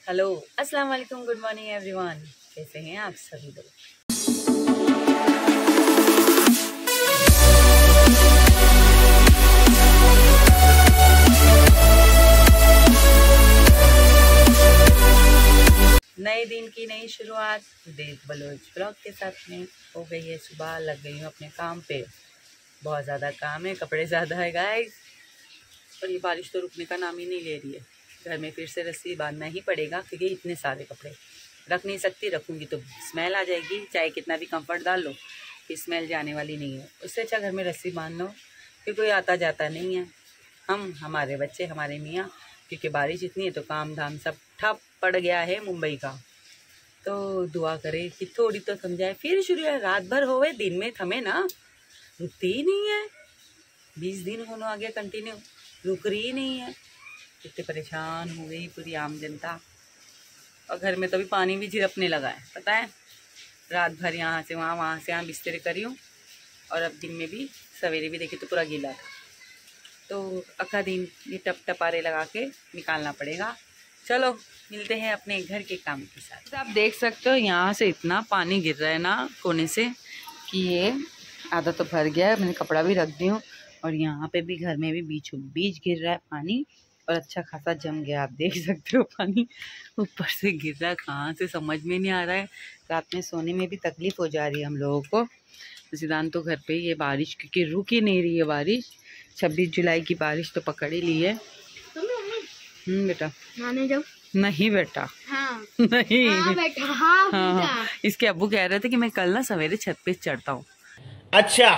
Hello, अस्सलाम वालेकुम, good morning everyone. कैसे हैं आप सभी लोग? नए दिन की नई शुरुआत देव बलोच ब्लॉग के साथ में हो गई है। सुबह लग गई हूँ अपने काम पे। बहुत ज़्यादा काम है, कपड़े ज़्यादा है गाइस, और ये बारिश तो रुकने का नाम ही नहीं ले रही है। घर में फिर से रस्सी बांधना ही पड़ेगा क्योंकि इतने सारे कपड़े रख नहीं सकती। रखूँगी तो स्मेल आ जाएगी, चाहे कितना भी कंफर्ट डाल लो फिर स्मेल जाने वाली नहीं है। उससे अच्छा घर में रस्सी बांध लो, फिर कोई आता जाता नहीं है। हमारे बच्चे, हमारे मियाँ, क्योंकि बारिश इतनी है तो काम धाम सब ठप पड़ गया है मुंबई का। तो दुआ करे कि थोड़ी तो समझाए। फिर शुरू है, रात भर होवे दिन में थमे ना, रुकती ही नहीं है। 20 दिन होने आ गया कंटिन्यू, रुक रही नहीं है। कितने परेशान हो गई पूरी आम जनता। और घर में तो भी पानी भी झिरकने लगा है, पता है। रात भर यहाँ से वहाँ बिस्तर करी हूँ, और अब दिन में भी सवेरे भी देखी तो पूरा गीला था। तो अक्का दिन ये टपारे लगा के निकालना पड़ेगा। चलो मिलते हैं अपने घर के काम के साथ। आप देख सकते हो यहाँ से इतना पानी गिर रहा है ना कोने से, कि ये आधा तो भर गया है। मैंने कपड़ा भी रख दी हूँ, और यहाँ पे भी घर में भी बीचों बीच गिर रहा है पानी, और अच्छा खासा जम गया। आप देख सकते हो पानी ऊपर से गिर रहा है, कहाँ से समझ में नहीं आ रहा है। रात में सोने में भी तकलीफ हो जा रही है हम लोगों को। सिद्धांत तो घर पे ही है। बारिश क्योंकि रुक ही नहीं रही है बारिश। 26 जुलाई की बारिश तो पकड़ ही ली है। बेटा नहीं बेटा, हाँ। नहीं हाँ बेटा, हाँ। इसके अब्बू कह रहे थे कि मैं कल ना सवेरे छत पे चढ़ता हूँ। अच्छा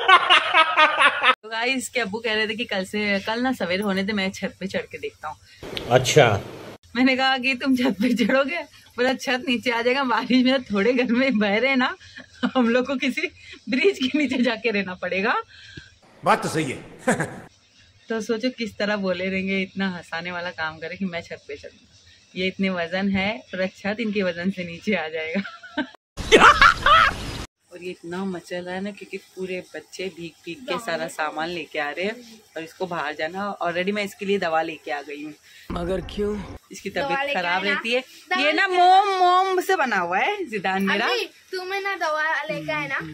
तो गाइस इसके अब्बू कह रहे थे कि कल ना सवेरे होने दे, मैं छत पे चढ़ के देखता हूँ। अच्छा मैंने कहा कि तुम छत पे चढ़ोगे? बोला छत नीचे आ जाएगा, बारिश में थोड़े घर में बह रहे ना, हम लोग को किसी ब्रिज के नीचे जाके रहना पड़ेगा। बात तो सही है। तो सोचो किस तरह बोले रहेंगे, इतना हंसाने वाला काम करे कि मैं छत पे चढ़ूंगा। ये इतने वजन है, पूरा छत इनके वजन से नीचे आ जाएगा। और ये इतना मचल रहा है ना, क्योंकि पूरे बच्चे भीग भीग के सारा सामान लेके आ रहे हैं, और इसको बाहर जाना। ऑलरेडी मैं इसके लिए दवा लेके आ गई हूँ। मगर क्यों? इसकी तबीयत खराब रहती है। ये ना मोम से बना हुआ है जिदान मेरा। तुम्हें ना दवा लेके आए ना,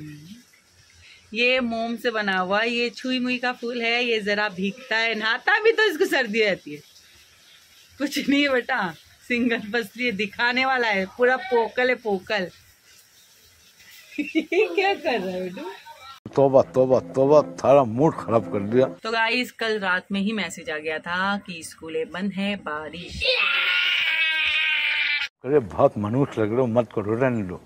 ये मोम से बना हुआ है। ये छुई मुई का फूल है, ये जरा भीगता है, नहाता भी तो इसको सर्दी रहती है। कुछ नहीं बेटा, सिंगल पसली दिखाने वाला है, पूरा पोकल है पोकल। क्या कर रहा है बेटा? तौबा तौबा तौबा, थारा मूड खराब कर दिया। तो गाइस कल रात में ही मैसेज आ गया था कि स्कूलें बंद है, बारिश। अरे बहुत मनुष्य लग रहे हो, मत करो, रहने दो।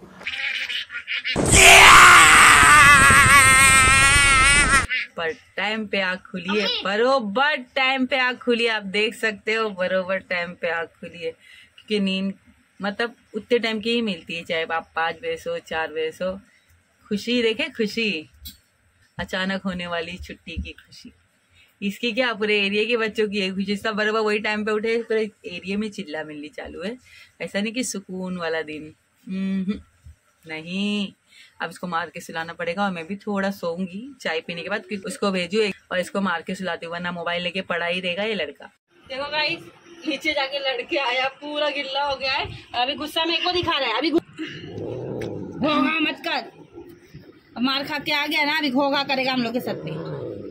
पर टाइम पे आँख खुली है, बरोबर टाइम पे आँख खुली है। आप देख सकते हो, बरोबर टाइम पे आँख खुली है। क्योंकि नींद मतलब उतने टाइम की ही मिलती है, चाहे आप 5 बजे सो, 4 बजे सो। खुशी देखे, खुशी अचानक होने वाली छुट्टी की खुशी। इसकी क्या, पूरे एरिया के बच्चों की है खुशी। सब बराबर वही टाइम पे उठे, पूरे एरिया में चिल्ला मिलनी चालू है। ऐसा नहीं कि सुकून वाला दिन, नहीं। अब इसको मार के सुलाना पड़ेगा, और मैं भी थोड़ा सोऊंगी चाय पीने के बाद, क्योंकि उसको भेजू और इसको मार के सुलाती हूँ, वरना मोबाइल लेके पड़ा ही रहेगा ये लड़का। देखो गाइस, नीचे जाके लड़के आया, पूरा गिल्ला हो गया है। अभी गुस्सा मेरे को दिखा रहा है। अभी घोगा मत कर, मार खा के आ गया ना, अभी घोगा करेगा हम लोग के साथ में।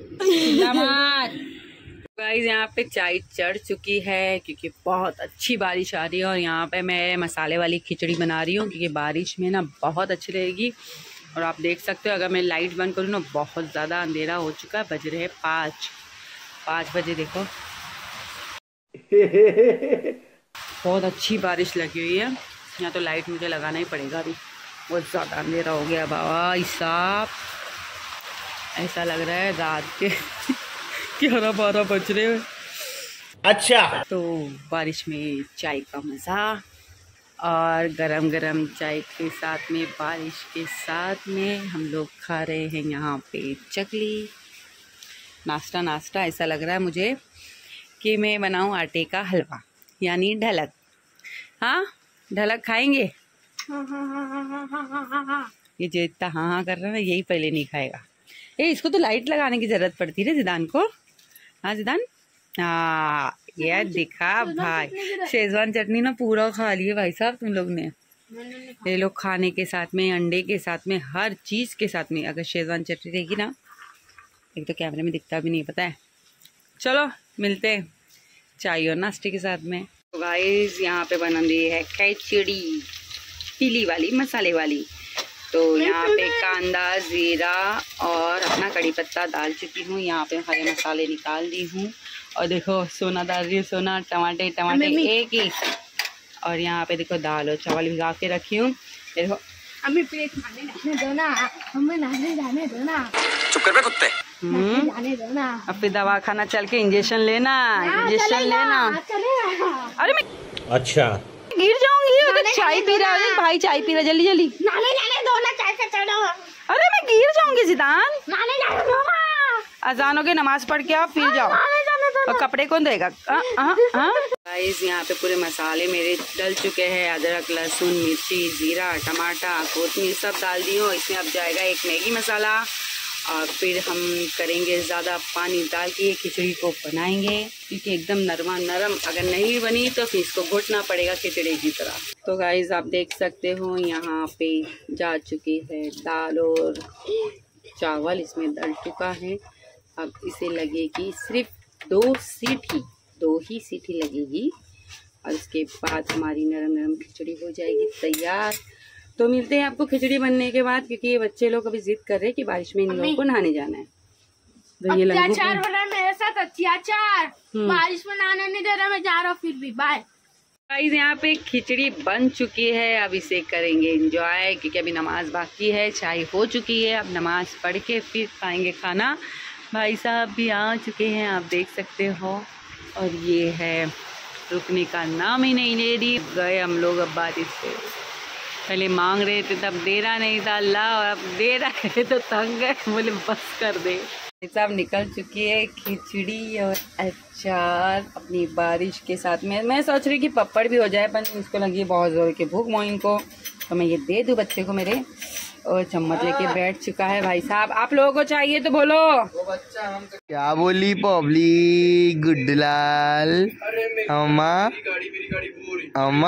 गाइस यहाँ पे चाय चढ़ चुकी है, क्योंकि बहुत अच्छी बारिश आ रही है। और यहाँ पे मैं मसाले वाली खिचड़ी बना रही हूँ, क्योंकि बारिश में ना बहुत अच्छी रहेगी। और आप देख सकते हो, अगर मैं लाइट बंद करूँ ना, बहुत ज़्यादा अंधेरा हो चुका है। बज रहे हैं 5 बजे। देखो बहुत अच्छी बारिश लगी हुई है। यहाँ तो लाइट मुझे लगाना ही पड़ेगा, अभी बहुत ज़्यादा अंधेरा हो गया बाबा साहब। ऐसा लग रहा है रात के 11-12 बज रहे हैं। अच्छा तो बारिश में चाय का मज़ा, और गरम गरम चाय के साथ में, बारिश के साथ में हम लोग खा रहे हैं यहाँ पे चकली। नाश्ता ऐसा लग रहा है मुझे कि मैं बनाऊँ आटे का हलवा, यानी ढलक। हाँ ढलक खाएंगे। ये जो इतना हाँ कर रहा है ना, यही पहले नहीं खाएगा। इसको तो लाइट लगाने की ज़रूरत पड़ती है जिदान को। हाँ जिदान, हाँ ये दिखा भाई, शेजवान चटनी ना पूरा खा लिए भाई साहब तुम लोग ने। ये लोग खाने के साथ में, अंडे के साथ में, हर चीज के साथ में अगर शेजवान चटनी रहेगी ना, एक तो कैमरे में दिखता भी नहीं पता है। चलो मिलते हैं चाय और नाश्ते के साथ में। तो गाइस यहाँ पे बन रही है खिचड़ी पीली वाली, मसाले वाली। तो यहाँ पे कांदा, जीरा और अपना कड़ी पत्ता डाल चुकी हूँ। यहाँ पे हरे मसाले निकाल दी हूँ और देखो सोना डाल रही है, सोना टमाटे एक ही। और यहाँ पे देखो दाल और चावल भिगा के रखी हूँ। देखो हमें प्लेट खाने दो ना, हमें नहाने जाने दो ना। चुप कर बे कुत्ते। जाने दो ना। अब फिर दवा खाना चल के इंजेक्शन लेना, इंजेक्शन लेना। अरे मैं अच्छा गिर जाऊंगी अगर चाय पी रहा है भाई, चाय पी रहा जल्दी जल्दी। नहाने जाने दो ना, चाय से चढ़ो। अरे मैं गिर जाऊंगी जिदान। नहाने जाने दो ना। अजान हो के नमाज पढ़ के आप फिर जाओ नहाने जाने दो और कपड़े कौन देगा। गाइस यहाँ पे पूरे मसाले मेरे डल चुके हैं। अदरक, लहसुन, मिर्ची, जीरा, टमाटर, कोतमीर सब डाल दी हूँ। इसमें अब जाएगा एक मैगी मसाला और फिर हम करेंगे ज़्यादा पानी डाल के खिचड़ी को बनाएंगे, क्योंकि एकदम नरम अगर नहीं बनी तो फिर इसको घोटना पड़ेगा खिचड़ी की तरह। तो गाइस आप देख सकते हो यहाँ पे जा चुकी है दाल और चावल, इसमें डल चुका है। अब इसे लगेगी सिर्फ 2 ही सीटी लगेगी और उसके बाद हमारी नरम खिचड़ी हो जाएगी तैयार। तो मिलते हैं आपको खिचड़ी बनने के बाद, क्योंकि ये बच्चे लोग अभी जिद कर रहे हैं कि बारिश में इन लोगों को नहाने जाना है। तो ये अत्याचार हो रहा है मेरे साथ, अत्याचार। बारिश में नहाने नहीं दे रहा, मैं जा रहा हूँ फिर भी। बाय गाइस यहाँ पे खिचड़ी बन चुकी है, अब इसे करेंगे एंजॉय, क्योंकि अभी नमाज बाकी है। चाय हो चुकी है, अब नमाज पढ़ के फिर खाएंगे खाना। भाई साहब भी आ चुके हैं, आप देख सकते हो। और ये है रुकने का नाम ही नहीं ले रही। गए हम लोग अब बारिश से, पहले मांग रहे थे तब दे रहा नहीं था अल्लाह, और अब दे रहा है तो तंग है, बोले बस कर दे। साहब निकल चुकी है खिचड़ी और अचार अपनी बारिश के साथ में। मैं सोच रही कि पपड़ भी हो जाए, पर इसको लगी बहुत जोर की भूख मोइन को, तो मैं ये दे दूं बच्चे को मेरे। और चम्मच लेके बैठ चुका है भाई साहब। आप लोगों को चाहिए तो बोलो। क्या बोली पब्लिक? गुड्डलाल अम्मा अम्मा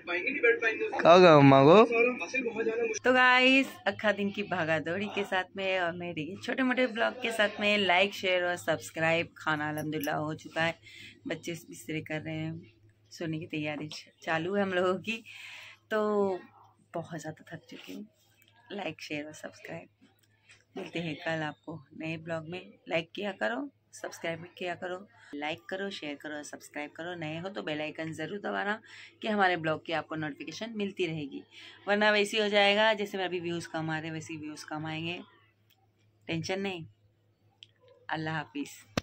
अम्मा को। तो गाइस अक्खा दिन की भागा दौड़ी के साथ में और मेरे छोटे मोटे ब्लॉग के साथ में लाइक, शेयर और सब्सक्राइब। खाना अल्हम्दुलिल्लाह हो चुका है, बच्चे बिस्तरे कर रहे हैं, सोने की तैयारी चालू है हम लोगों की। तो बहुत ज़्यादा थक चुकी हूँ। लाइक, शेयर और सब्सक्राइब। मिलते हैं कल आपको नए ब्लॉग में। लाइक किया करो, सब्सक्राइब भी किया करो। लाइक करो, शेयर करो और सब्सक्राइब करो। नए हो तो बेल आइकन ज़रूर दबाना कि हमारे ब्लॉग की आपको नोटिफिकेशन मिलती रहेगी, वरना वैसे हो जाएगा जैसे मेरे अभी व्यूज़ कम आ रहे, वैसे व्यूज़ कम आएंगे। टेंशन नहीं। अल्लाह हाफिज़।